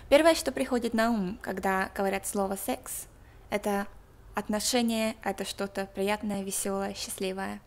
Первое, что приходит на ум, когда говорят слово секс, это отношения, это что-то приятное, веселое, счастливое.